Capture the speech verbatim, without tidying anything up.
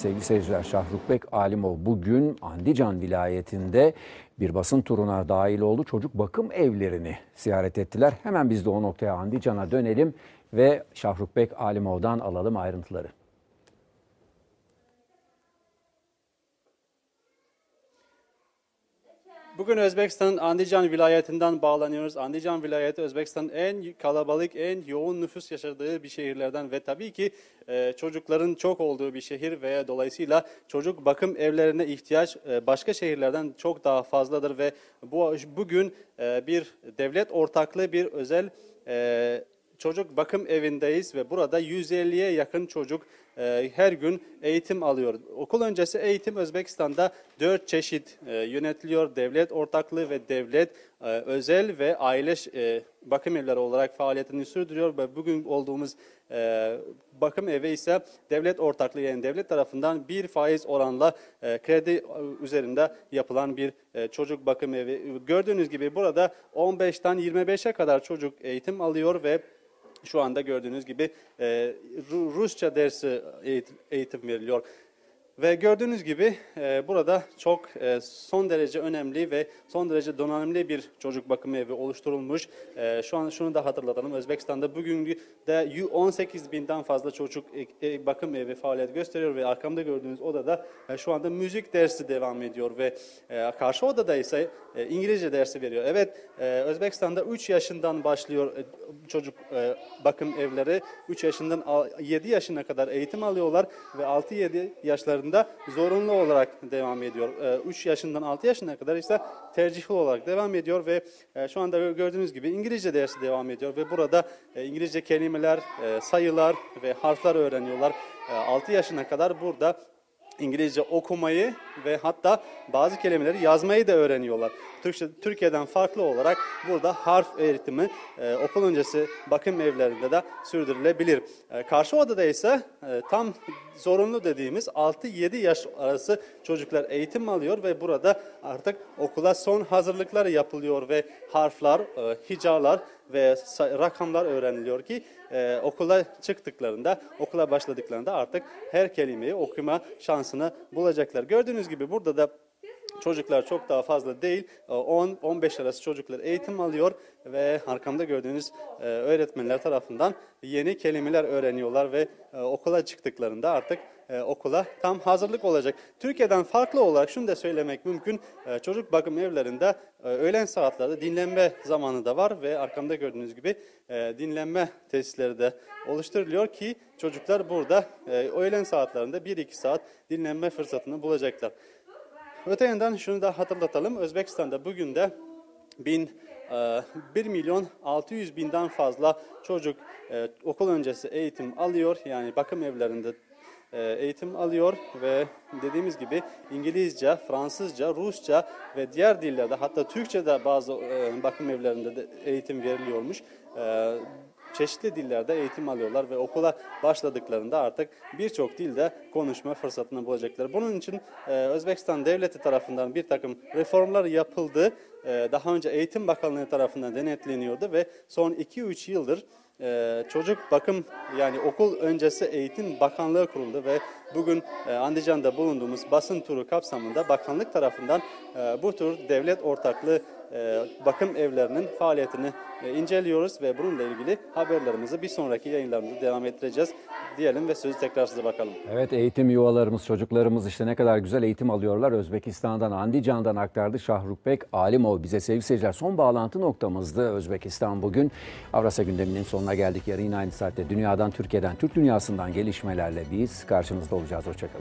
Sevgili seyirciler, Şahrukbek Alimov bugün Andijan vilayetinde bir basın turuna dahil oldu. Çocuk bakım evlerini ziyaret ettiler. Hemen biz de o noktaya, Andijan'a dönelim ve Şahrukbek Alimov'dan alalım ayrıntıları. Bugün Özbekistan'ın Andijan vilayetinden bağlanıyoruz. Andijan vilayeti Özbekistan'ın en kalabalık, en yoğun nüfus yaşadığı bir şehirlerden ve tabii ki e, çocukların çok olduğu bir şehir ve dolayısıyla çocuk bakım evlerine ihtiyaç e, başka şehirlerden çok daha fazladır ve bu bugün e, bir devlet ortaklığı bir özel e, çocuk bakım evindeyiz ve burada yüz elliye yakın çocuk e, her gün eğitim alıyor. Okul öncesi eğitim Özbekistan'da dört çeşit e, yönetiliyor. Devlet ortaklığı ve devlet e, özel ve aile e, bakım evleri olarak faaliyetini sürdürüyor ve bugün olduğumuz e, bakım evi ise devlet ortaklığı, yani devlet tarafından bir faiz oranla e, kredi üzerinde yapılan bir e, çocuk bakım evi. Gördüğünüz gibi burada on beşten yirmi beşe kadar çocuk eğitim alıyor ve şu anda gördüğünüz gibi e, Rusça dersi eğitim, eğitim veriliyor. Ve gördüğünüz gibi e, burada çok e, son derece önemli ve son derece donanımlı bir çocuk bakım evi oluşturulmuş. E, şu an şunu da hatırlatalım. Özbekistan'da bugün de on sekiz binden fazla çocuk e, bakım evi faaliyet gösteriyor ve arkamda gördüğünüz odada e, şu anda müzik dersi devam ediyor ve e, karşı odada ise e, İngilizce dersi veriyor. Evet, e, Özbekistan'da üç yaşından başlıyor e, çocuk e, bakım evleri. üç yaşından yedi yaşına kadar eğitim alıyorlar ve altı yedi yaşlarında zorunlu olarak devam ediyor. üç yaşından altı yaşına kadar ise tercihli olarak devam ediyor ve şu anda gördüğünüz gibi İngilizce dersi devam ediyor ve burada İngilizce kelimeler, sayılar ve harfler öğreniyorlar. altı yaşına kadar burada İngilizce okumayı ve hatta bazı kelimeleri yazmayı da öğreniyorlar. Türkçe, Türkiye'den farklı olarak burada harf eğitimi e, okul öncesi bakım evlerinde de sürdürülebilir. E, karşı odada ise e, tam zorunlu dediğimiz altı yedi yaş arası çocuklar eğitim alıyor ve burada artık okula son hazırlıklar yapılıyor ve harfler, e, hicalar ve rakamlar öğreniliyor ki e, okula çıktıklarında, okula başladıklarında artık her kelimeyi okuma şansını bulacaklar. Gördüğünüz gibi burada da çocuklar çok daha fazla değil, on on beş arası çocuklar eğitim alıyor ve arkamda gördüğünüz e, öğretmenler tarafından yeni kelimeler öğreniyorlar ve e, okula çıktıklarında artık e, okula tam hazırlık olacak. Türkiye'den farklı olarak şunu da söylemek mümkün, e, çocuk bakım evlerinde e, öğlen saatlerde dinlenme zamanı da var ve arkamda gördüğünüz gibi e, dinlenme tesisleri de oluşturuluyor ki çocuklar burada e, öğlen saatlerinde bir iki saat dinlenme fırsatını bulacaklar. Öte yandan şunu da hatırlatalım. Özbekistan'da bugün de bir milyon altı yüz binden fazla çocuk e, okul öncesi eğitim alıyor. Yani bakım evlerinde e, eğitim alıyor ve dediğimiz gibi İngilizce, Fransızca, Rusça ve diğer dillerde, hatta Türkçe'de bazı e, bakım evlerinde de eğitim veriliyormuş. E, Çeşitli dillerde eğitim alıyorlar ve okula başladıklarında artık birçok dilde konuşma fırsatını bulacaklar. Bunun için e, Özbekistan Devleti tarafından bir takım reformlar yapıldı. E, daha önce Eğitim Bakanlığı tarafından denetleniyordu ve son iki üç yıldır e, çocuk bakım, yani okul öncesi eğitim bakanlığı kuruldu ve bugün e, Andijan'da bulunduğumuz basın turu kapsamında bakanlık tarafından e, bu tür devlet ortaklığı e, bakım evlerinin faaliyetini e, inceliyoruz ve bununla ilgili haberlerimizi bir sonraki yayınlarımızda devam ettireceğiz diyelim ve sözü tekrar size bakalım. Evet, eğitim yuvalarımız, çocuklarımız işte ne kadar güzel eğitim alıyorlar. Özbekistan'dan, Andijan'dan aktardı Şahrukbek Alimov bize sevgili seyirciler. Son bağlantı noktamızdı Özbekistan bugün. Avrasya gündeminin sonuna geldik. Yarın yine aynı saatte dünyadan, Türkiye'den, Türk dünyasından gelişmelerle biz karşınızda olacağız. Hoşçakalın.